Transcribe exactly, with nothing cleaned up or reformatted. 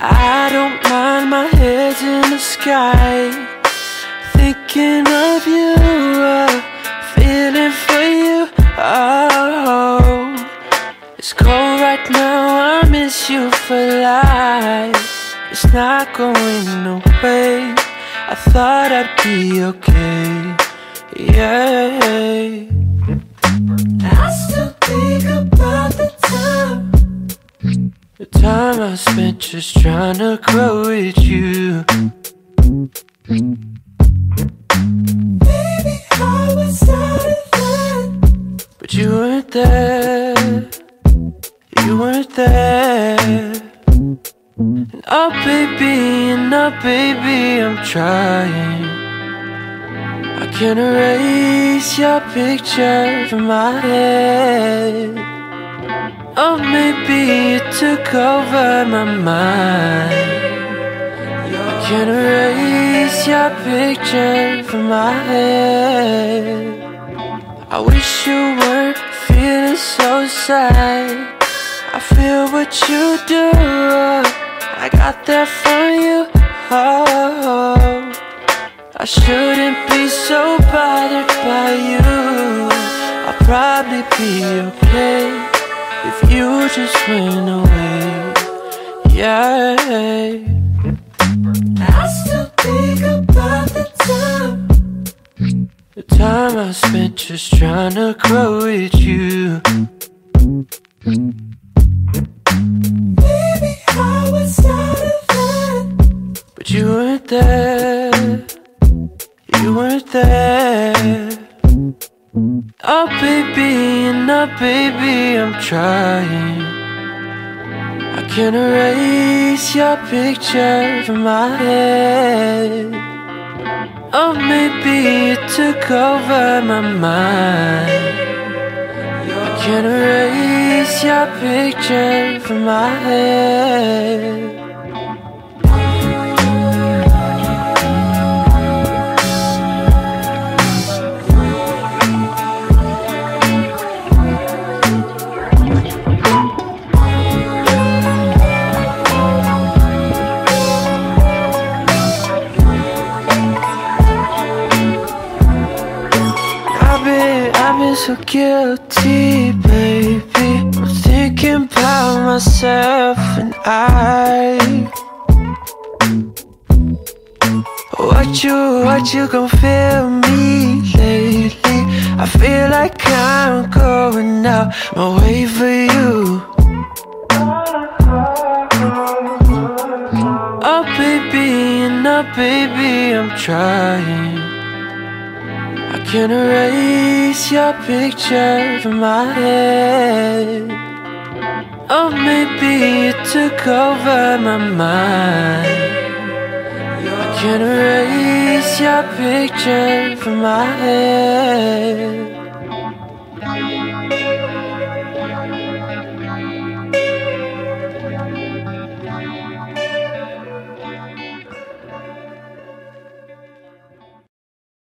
I don't mind, my head's in the sky, thinking of you, uh, feeling for you. Oh, it's cold right now, I miss you for life. It's not going away, I thought I'd be okay, yeah. I still think about the time, the time I spent just trying to grow with you. Baby, I was out of that, but you weren't there, you weren't there. And oh baby, and oh baby, I'm trying. I can't erase your picture from my head. Oh, maybe you took over my mind. I can't erase your picture from my head. I wish you weren't feeling so sad. I feel what you do, I got that from you. Oh, I shouldn't be so bothered by you. I'll probably be okay if you just went away, yeah. I still think about the time, the time I spent just trying to grow with you. Baby, I was out of that, but you weren't there, you weren't there. Oh baby, and oh baby, I'm trying. I can't erase your picture from my head. Oh maybe you took over my mind. I can't erase your picture from my head. I've been so guilty, baby. I'm thinking about myself and I. What you, what you gon' feel me lately? I feel like I'm going out my way for you. Oh baby, and oh baby, I'm trying. I can't erase your picture from my head. Oh, maybe you took over my mind. I can't erase your picture from my head.